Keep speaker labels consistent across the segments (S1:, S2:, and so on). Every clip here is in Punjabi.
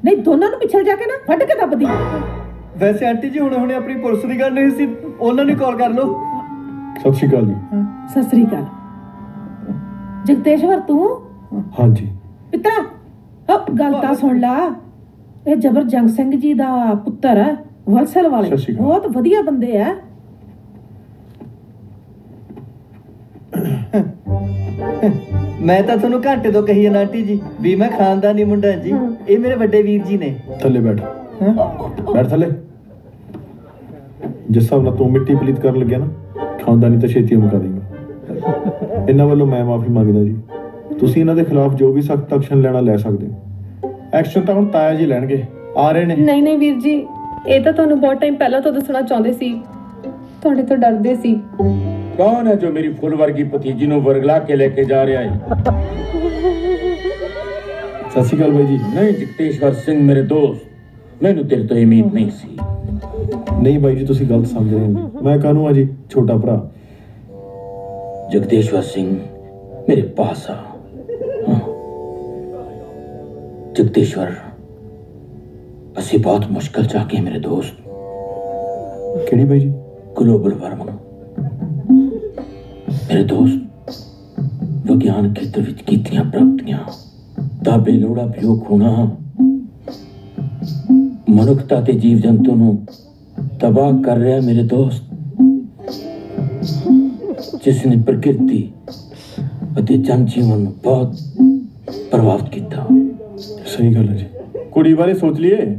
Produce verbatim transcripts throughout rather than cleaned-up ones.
S1: नहीं दोनों ਨੂੰ ਪਿਛਲ ਜਾ ਕੇ ਨਾ ਵੱਢ ਕੇ ਦੱਬਦੀ।
S2: ਵੈਸੇ ਆਂਟੀ ਜੀ ਹੁਣੇ ਹੁਣੇ ਆਪਣੀ ਪੁਲਿਸ ਦੀ ਗੱਲ ਨਹੀਂ ਸੀ, ਉਹਨਾਂ ਨੂੰ ਕਾਲ ਕਰ ਲਓ।
S3: ਸਤਿ ਸ਼੍ਰੀ ਅਕਾਲ ਜੀ।
S1: ਸਤਿ ਸ੍ਰੀ ਅਕਾਲ। ਜਗਦੇਸ਼ਵਰ ਤੂੰ?
S3: ਹਾਂਜੀ
S1: ਪਿੱਤਰਾ ਉਹ ਗੱਲ ਤਾਂ ਸੁਣ ਲਾ, ਇਹ ਜਬਰ ਜੰਗ ਸਿੰਘ ਜੀ ਦਾ ਪੁੱਤਰ ਹੈ, ਵਲਸਲ ਵਾਲੇ, ਬਹੁਤ ਵਧੀਆ ਬੰਦੇ ਆ।
S2: मैं तो ਤੁਹਾਨੂੰ ਘੰਟੇ ਤੋਂ ਕਹੀ ਜਾਂਦਾ ਆਂਟੀ ਜੀ ਵੀ ਮੈਂ ਖਾਨਦਾਨੀ ਮੁੰਡਾ ਜੀ, ਇਹ ਮੇਰੇ ਵੱਡੇ ਵੀਰ ਜੀ ਨੇ।
S3: ਥੱਲੇ ਬੈਠ, ਬੈਠ ਥੱਲੇ। ਜਿਸ ਹਿਸਾਬ ਨਾਲ ਤੂੰ ਮਿੱਟੀ ਪਲੀਤ ਕਰਨ ਲੱਗਿਆ ਨਾ, ਖਾਨਦਾਨੀ ਤਾਂ ਛੇਤੀ ਮੁਕਾ ਦੇਂਗਾ। ਇਹਨਾਂ ਵੱਲੋਂ ਮੈਂ ਮਾਫੀ ਮੰਗਦਾ ਜੀ। ਤੁਸੀਂ ਇਹਨਾਂ ਦੇ ਖਿਲਾਫ ਜੋ ਵੀ ਸਖਤ ਐਕਸ਼ਨ ਲੈਣਾ ਲੈ ਸਕਦੇ ਹੋ। ਐਕਸ਼ਨ ਤਾਂ ਹੁਣ ਤਾਇਆ ਜੀ ਲੈਣਗੇ, ਆ ਰਹੇ ਨੇ।
S4: ਨਹੀਂ ਨਹੀਂ ਵੀਰ ਜੀ, ਇਹ ਤਾਂ ਤੁਹਾਨੂੰ ਬਹੁਤ ਟਾਈਮ ਪਹਿਲਾਂ ਤੋਂ ਦੱਸਣਾ ਚਾਹੁੰਦੇ ਸੀ, ਤੁਹਾਡੇ ਤੋਂ ਡਰਦੇ ਸੀ।
S5: कौन है जो मेरी फुल वर्गी भतीजी ਨੂੰ ਵਰਗਲਾ ਕੇ ਲੈ ਕੇ ਜਾ ਰਿਹਾ ਹੈ?
S3: ਸਤਿ ਸ਼੍ਰੀ ਅਕਾਲ ਬਾਈ ਜੀ।
S5: ਨਹੀਂ ਜਗਦੇਸ਼ਵਰ ਸਿੰਘ ਮੇਰੇ ਦੋਸਤ, ਮੈਨੂੰ ਤੇਰੇ ਤੋਂ ਉਮੀਦ ਨਹੀਂ ਸੀ।
S3: ਨਹੀਂ ਬਾਈ ਜੀ, ਤੁਸੀਂ ਗਲਤ ਸਮਝ ਰਹੇ ਹੋ। ਮੈਂ ਕਾਹਨੂੰ ਆ ਜੀ, ਛੋਟਾ ਭਰਾ।
S5: ਜਗਦੇਸ਼ਵਰ ਸਿੰਘ ਮੇਰੇ ਪਾਸ ਆ। ਜਗਦੇਸ਼ਵਰ, ਅਸੀਂ ਬਹੁਤ ਮੁਸ਼ਕਲ ਚ ਆ ਕੇ ਮੇਰੇ ਦੋਸਤ।
S3: ਕਿਹੜੀ ਬਾਈ ਜੀ?
S5: Global warming. ਮੇਰੇ ਦੋਸਤ, ਵਿਗਿਆਨ ਖੇਤਰ ਵਿੱਚ ਕੀਤੀਆਂ ਪ੍ਰਾਪਤੀਆਂ ਦਾ ਬੇਲੋੜਾ ਵਿਯੋਗ ਹੋਣਾ ਮਨੁੱਖਤਾ ਤੇ ਜੀਵ ਜੰਤੂ ਨੂੰ ਤਬਾਹ ਕਰ ਰਿਹਾ ਮੇਰੇ ਦੋਸਤ, ਜਿਸ ਨੇ ਪ੍ਰਕਿਰਤੀ ਅਤੇ ਜਨ ਜੀਵਨ ਨੂੰ ਬਹੁਤ ਪ੍ਰਭਾਵਿਤ ਕੀਤਾ।
S3: ਸਹੀ ਗੱਲ ਹੈ ਜੀ। ਕੁੜੀ ਬਾਰੇ ਸੋਚ ਲਈਏ।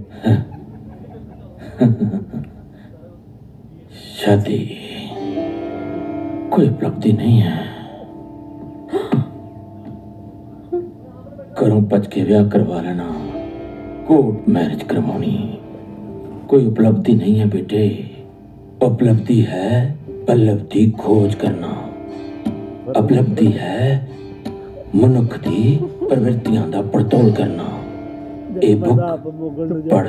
S5: शादी कोई उपलब्धि नहीं है। घरों पच के ब्याह करवा लेना, कोर्ट मैरिज करवानी कोई उपलब्धि नहीं है बेटे। उपलब्धि है उपलब्धि खोज करना। उपलब्धि है मनुख दी प्रवृत्तियां दा पड़तोल करना। ए बुक पढ़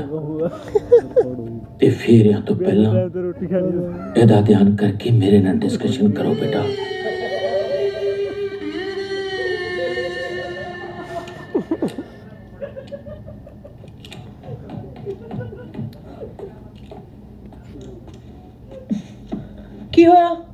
S5: ते फेरियां तो पहला ਇਹਦਾ ध्यान करके मेरे नाल डिस्कशन करो बेटा।
S1: ਕੀ ਹੋਇਆ?